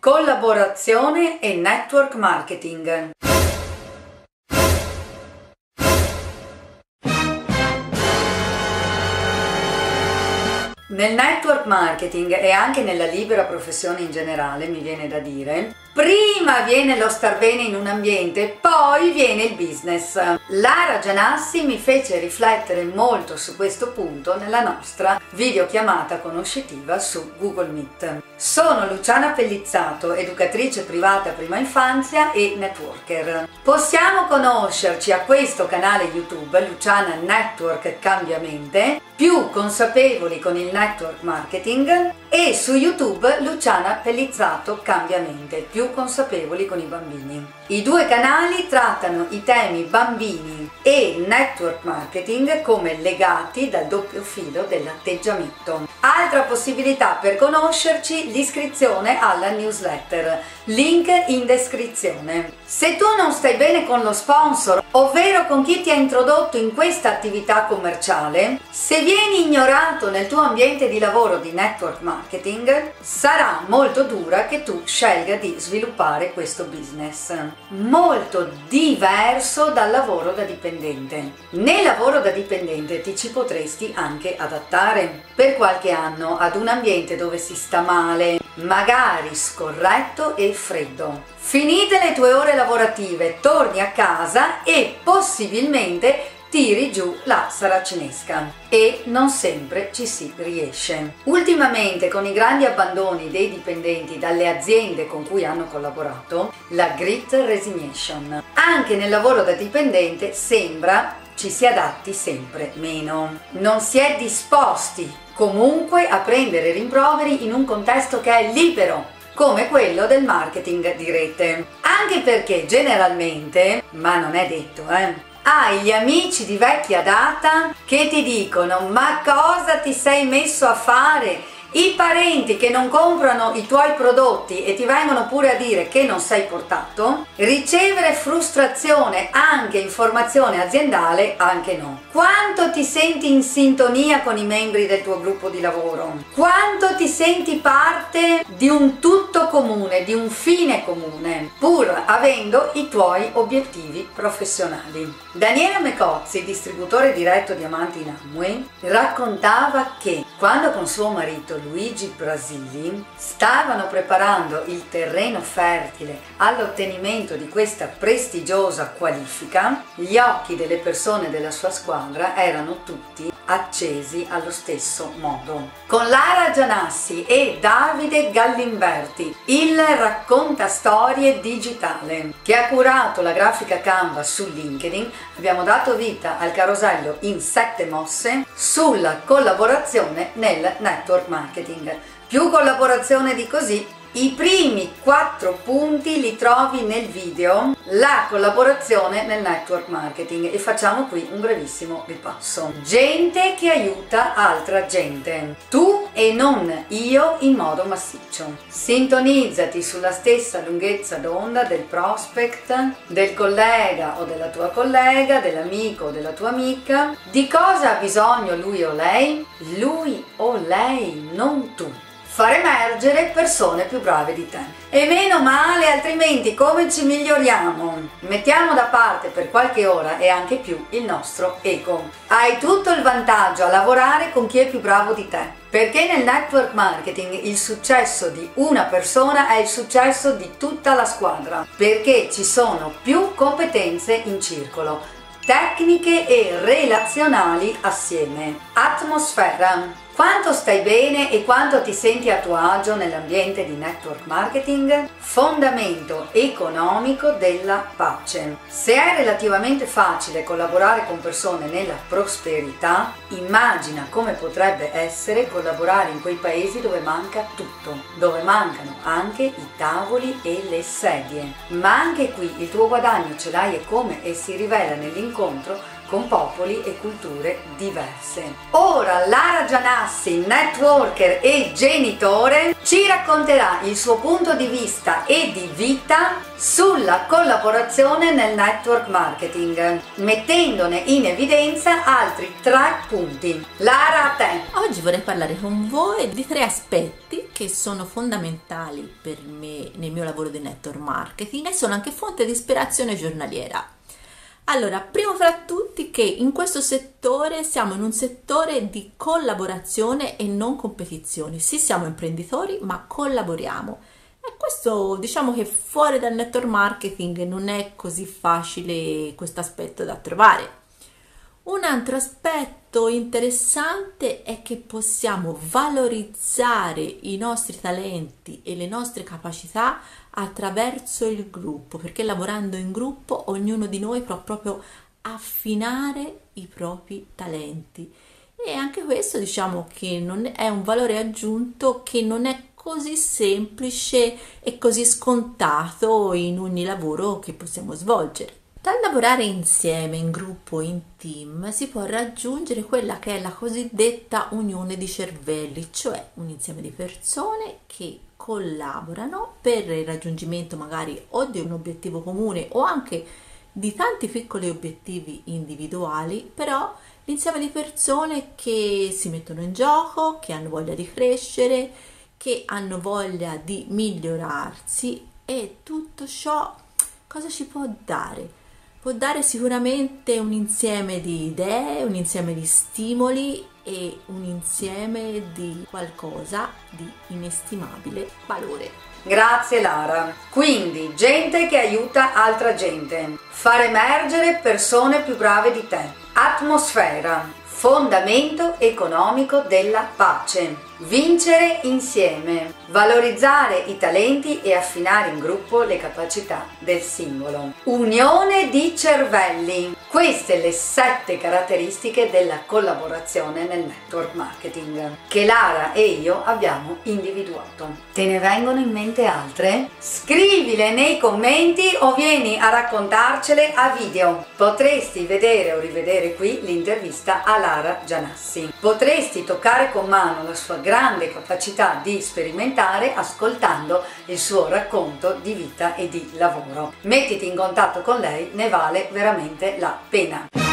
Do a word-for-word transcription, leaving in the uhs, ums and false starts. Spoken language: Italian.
Collaborazione e network marketing. Nel network marketing e anche nella libera professione in generale, mi viene da dire, prima viene lo star bene in un ambiente, poi viene il business. Lara Gianassi mi fece riflettere molto su questo punto nella nostra videochiamata conoscitiva su Google Meet. Sono Luciana Pellizzato, educatrice privata prima infanzia e networker. Possiamo conoscerci a questo canale YouTube, Luciana Network Cambiamente, più consapevoli con il network marketing, e su YouTube Luciana Pellizzato Cambiamente, più consapevoli con i bambini. I due canali trattano i temi bambini e network marketing come legati dal doppio filo dell'atteggiamento. Altra possibilità per conoscerci, l'iscrizione alla newsletter, link in descrizione. Se tu non stai bene con lo sponsor, ovvero con chi ti ha introdotto in questa attività commerciale, se vieni ignorato nel tuo ambiente di lavoro di network marketing, sarà molto dura che tu scelga di sviluppare questo business. Molto diverso dal lavoro da dipendente. Nel lavoro da dipendente ti ci potresti anche adattare per qualche anno ad un ambiente dove si sta male, magari scorretto e freddo. Finite le tue ore lavorative, torni a casa e possibilmente tiri giù la saracinesca, e non sempre ci si riesce. Ultimamente, con i grandi abbandoni dei dipendenti dalle aziende con cui hanno collaborato, la Great Resignation, anche nel lavoro da dipendente sembra ci si adatti sempre meno. Non si è disposti comunque a prendere rimproveri in un contesto che è libero, come quello del marketing di rete. Anche perché generalmente, ma non è detto, eh, hai gli amici di vecchia data che ti dicono: ma cosa ti sei messo a fare? I parenti che non comprano i tuoi prodotti e ti vengono pure a dire che non sei portato. Ricevere frustrazione, anche informazione aziendale, anche no. Quanto ti senti in sintonia con i membri del tuo gruppo di lavoro? Quanto ti senti parte di un tutto comune, di un fine comune, pur avendo i tuoi obiettivi professionali? Daniela Mecozzi, distributore diretto Diamanti in Amway, raccontava che quando con suo marito Luigi Brasili stavano preparando il terreno fertile all'ottenimento di questa prestigiosa qualifica, gli occhi delle persone della sua squadra erano tutti accesi allo stesso modo. Con Lara Gianassi e Davide Gallimberti, il raccontastorie digitale che ha curato la grafica Canva su LinkedIn, abbiamo dato vita al carosello in sette mosse sulla collaborazione nel network marketing. Più collaborazione di così. I primi quattro punti li trovi nel video, la collaborazione nel network marketing, e facciamo qui un brevissimo ripasso. Gente che aiuta altra gente, tu e non io, in modo massiccio. Sintonizzati sulla stessa lunghezza d'onda del prospect, del collega o della tua collega, dell'amico o della tua amica. Di cosa ha bisogno lui o lei? Lui o lei, non tu. Far emergere persone più brave di te. E meno male, altrimenti come ci miglioriamo? Mettiamo da parte per qualche ora e anche più il nostro ego. Hai tutto il vantaggio a lavorare con chi è più bravo di te, perché nel network marketing il successo di una persona è il successo di tutta la squadra, perché ci sono più competenze in circolo, tecniche e relazionali assieme. Atmosfera. Quanto stai bene e quanto ti senti a tuo agio nell'ambiente di network marketing? Fondamento economico della pace. Se è relativamente facile collaborare con persone nella prosperità, immagina come potrebbe essere collaborare in quei paesi dove manca tutto, dove mancano anche i tavoli e le sedie. Ma anche qui il tuo guadagno ce l'hai, e come e si rivela nell'incontro con popoli e culture diverse. Ora Lara Gianassi, networker e genitore, ci racconterà il suo punto di vista e di vita sulla collaborazione nel network marketing, mettendone in evidenza altri tre punti. Lara, a te! Oggi vorrei parlare con voi di tre aspetti che sono fondamentali per me nel mio lavoro di network marketing e sono anche fonte di ispirazione giornaliera. Allora, primo fra tutti che in questo settore siamo in un settore di collaborazione e non competizione. Sì, siamo imprenditori, ma collaboriamo. E questo, diciamo che fuori dal network marketing non è così facile questo aspetto da trovare. Un altro aspetto interessante è che possiamo valorizzare i nostri talenti e le nostre capacità attraverso il gruppo, perché lavorando in gruppo ognuno di noi può proprio affinare i propri talenti. E anche questo, diciamo che non è un valore aggiunto che non è così semplice e così scontato in ogni lavoro che possiamo svolgere. Dal lavorare insieme, in gruppo, in team, si può raggiungere quella che è la cosiddetta unione di cervelli, cioè un insieme di persone che collaborano per il raggiungimento magari o di un obiettivo comune o anche di tanti piccoli obiettivi individuali, però l'insieme di persone che si mettono in gioco, che hanno voglia di crescere, che hanno voglia di migliorarsi. E tutto ciò cosa ci può dare? Può dare sicuramente un insieme di idee, un insieme di stimoli e un insieme di qualcosa di inestimabile valore. Grazie Lara. Quindi gente che aiuta altra gente, far emergere persone più brave di te, atmosfera, fondamento economico della pace, vincere insieme, valorizzare i talenti e affinare in gruppo le capacità del singolo, unione di cervelli. Queste le sette caratteristiche della collaborazione nel network marketing che Lara e io abbiamo individuato. Te ne vengono in mente altre? Scrivile nei commenti o vieni a raccontarcele a video. Potresti vedere o rivedere qui l'intervista a Lara Gianassi. Potresti toccare con mano la sua grande capacità di sperimentare ascoltando il suo racconto di vita e di lavoro. Mettiti in contatto con lei, ne vale veramente la pena.